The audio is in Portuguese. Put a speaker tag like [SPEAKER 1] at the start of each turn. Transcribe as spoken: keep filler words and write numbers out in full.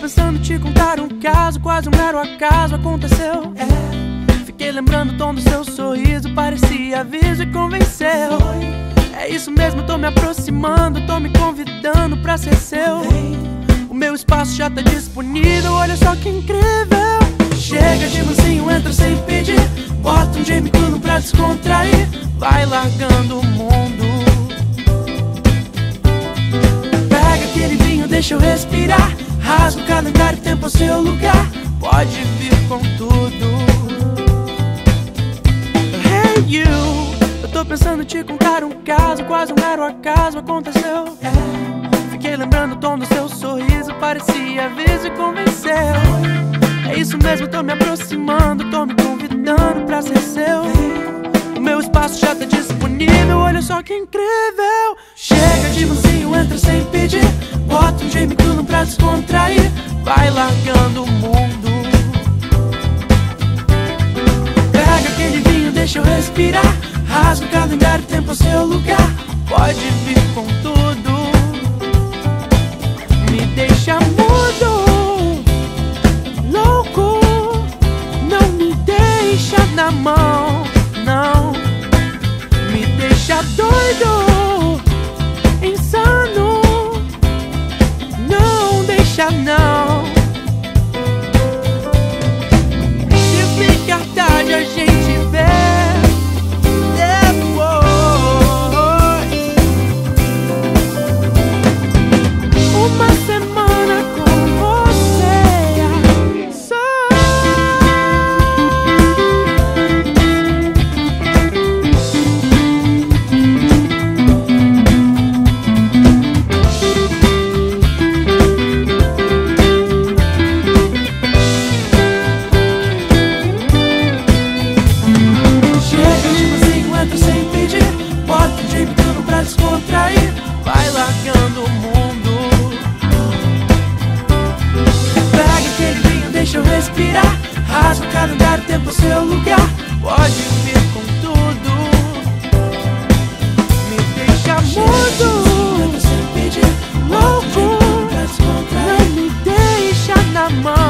[SPEAKER 1] pensando em te contar um caso, quase um mero acaso aconteceu. É, fiquei lembrando o tom do seu sorriso, parecia aviso e convenceu. É isso mesmo, tô me aproximando, tô me convidando pra ser seu. O meu espaço já tá disponível, olha só que incrível. Chega de mansinho, entra sem pedir, bota um Jamie Cullum pra descontrair, vai largando o mundo. Pega aquele vinho, deixa eu respirar, rasga o calendário, tempo ao seu lugar, pode vir com tudo. Hey you, eu tô pensando em te contar um caso, quase um mero acaso aconteceu. É, fiquei lembrando o tom do seu sorriso, parecia aviso e convenceu. É isso mesmo, tô me aproximando, tô me convidando pra ser seu. O meu espaço já tá disponível, olha só que incrível. Chega de mansinho, entra sem pedir, bota um Jamie Cullum pra descontrair, vai largando o mundo. Pega aquele vinho, deixa eu respirar, rasga o calendário, tempo ao seu lugar, pode vir com tudo. Me deixa mudo, louco, não me deixa na mão, não. Me deixa doido, insano, não deixa não. Se ficar tarde a gente vê depois. Uma semana com você só. Descontrair, vai largando o mundo. Pega aquele vinho, deixa eu respirar, rasga o calendário, tempo ao seu lugar, pode vir com tudo. Me deixa mudo, louco, não me deixa na mão.